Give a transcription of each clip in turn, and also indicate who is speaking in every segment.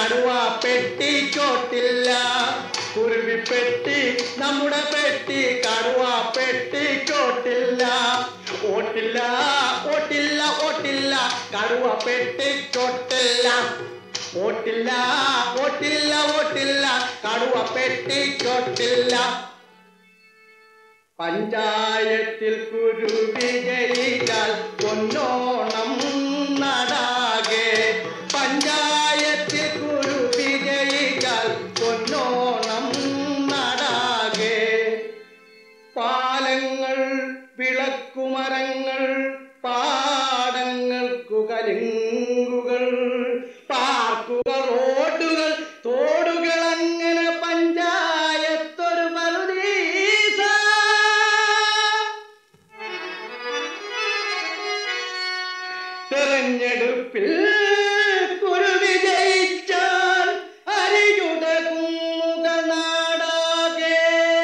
Speaker 1: കടുവ പെട്ടി ചോട്ടില്ല കുരുവി പെട്ടി നമ്മുടെ പെട്ടി കടുവ പെട്ടി ചോട്ടില്ല ഓട്ടില്ല ഓട്ടില്ല ഓട്ടില്ല കടുവ പെട്ടി ചോട്ടില്ല ഓട്ടില്ല ഓട്ടില്ല ഓട്ടില്ല കടുവ പെട്ടി ചോട്ടില്ല പഞ്ചായത്തിൽ കുരുവി ജയിച്ചാൽ പൊന്നോണം നടാകെ പഞ്ചായത്തിൽ കുരുവി ജയിച്ചാൽ പൊന്നോണം നടാകെ പാലങ്ങൾ വിളക്കുമരങ്ങൾ പാടങ്ങൾക്കു കലുങ്കുകൾ പാർക്കുകൾ റോഡുകൾ തോടുകൾ അങ്ങനെ പഞ്ചായത്തൊരു പറുദീസ തെരഞ്ഞെടുപ്പിൽ കുരുവി ജയിച്ചാൽ അരിയുടെ കുന്നുകൾ നാടാകെ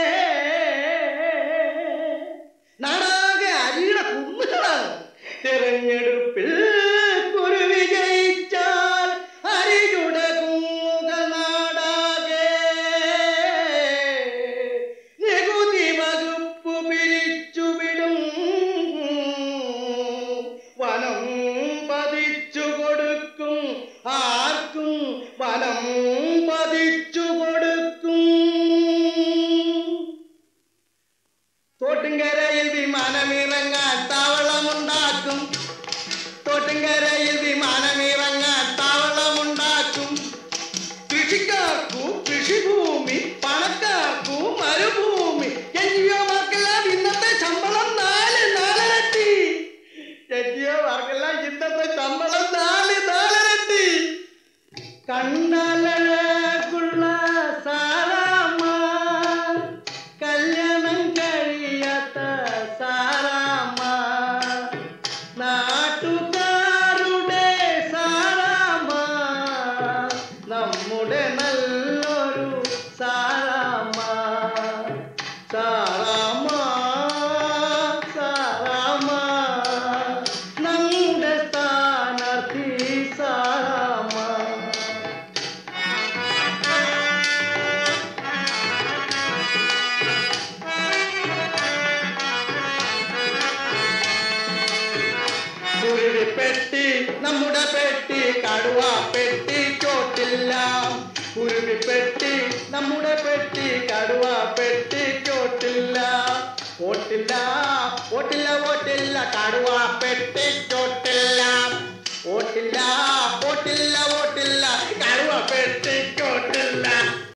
Speaker 1: നാടാകെ അരിയുടെ കുന്നുകളാണ് തെരഞ്ഞെടുപ്പിൽ കുരുവി ജയിച്ചാൽ അരിയുടെ കുന്നുകൾ നാടാകെ നികുതി വകുപ്പ് പിരിച്ചുവിടും വനം പതിച്ചു കൊടുക്കും ആർക്കും വനം പതിച്ചു കൊടുക്കും തോട്ടുംകരയിൽ വിമാനമിറങ്ങാൻ താവളമുണ്ടാക്കും തോട്ടുംകരയിൽ വിമാനമിറങ്ങാൻ താവളമുണ്ടാക്കും കൃഷിക്കാർക്കും കൃഷിഭൂമി പണക്കാർക്കും മരുഭൂമി എൻജിഒമാർക്കെല്ലാം ഇന്നത്തെ ശമ്പളം നാലിരട്ടി എൻജിഒമാർക്കെല്ലാം ഇന്നത്തെ ശമ്പളം നാലിരട്ടി കണ്ടാലുള്ള സാറാമ്മ കല്യാണം കഴിയാത്ത സാറാമ്മ നാട്ടുകാരുടെ സാറാമ്മ നമ്മുടെ നല്ലൊരു സാറാമ്മ സാറാമ്മ സാറാമ്മ നമ്മുടെ സ്ഥാനാർത്ഥി സാറാമ്മ കുരുവി പെട്ടി നമ്മുടെ പെട്ടി കടുവ പെട്ടി ചോട്ടില്ല കുരുവി പെട്ടി നമ്മുടെ പെട്ടി കടുവ പെട്ടി ചോട്ടില്ല ഓട്ടില്ല ഓട്ടില്ല ഓട്ടില്ല കടുവ പെട്ടി ചോട്ടില്ല ഓട്ടില്ല ഓട്ടില്ല